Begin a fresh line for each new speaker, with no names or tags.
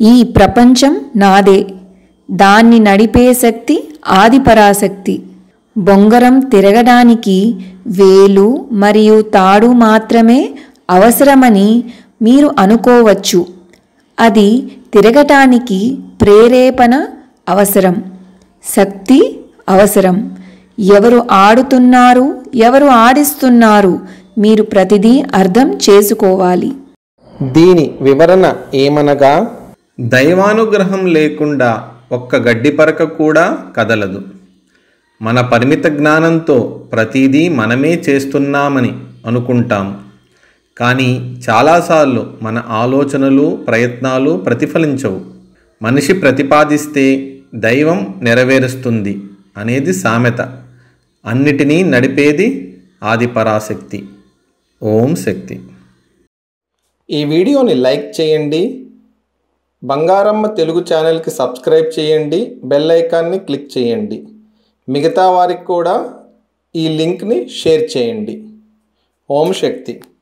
ఈ ప్రపంచం నాదే, దాన్ని నడిపే శక్తి ఆదిపరాశక్తి. బొంగరం తిరగడానికి వేలు మరియు తాడు మాత్రమే అవసరమని మీరు అనుకోవచ్చు. అది తిరగటానికి ప్రేరేపణ అవసరం, శక్తి అవసరం. ఎవరు ఆడుతున్నారు, ఎవరు ఆడిస్తున్నారు, మీరు ప్రతిదీ అర్థం చేసుకోవాలి.
దీని వివరణ ఏమనగా, దైవానుగ్రహం లేకుండా ఒక్క గడ్డి పరక కూడా కదలదు. మన పరిమిత జ్ఞానంతో ప్రతిదీ మనమే చేస్తున్నామని అనుకుంటాం. కానీ చాలాసార్లు మన ఆలోచనలు, ప్రయత్నాలు ప్రతిఫలించవు. మనిషి ప్రతిపాదిస్తే దైవం నెరవేరుస్తుంది అనేది సామెత. అన్నిటినీ నడిపేది ఆదిపరాశక్తి. ఓం శక్తి. ఈ వీడియోని లైక్ చేయండి, బంగారమ్మ తెలుగు ఛానల్కి సబ్స్క్రైబ్ చేయండి, బెల్ ఐకాన్ని క్లిక్ చేయండి. మిగతా వారికి కూడా ఈ లింక్ని షేర్ చేయండి. ఓం శక్తి.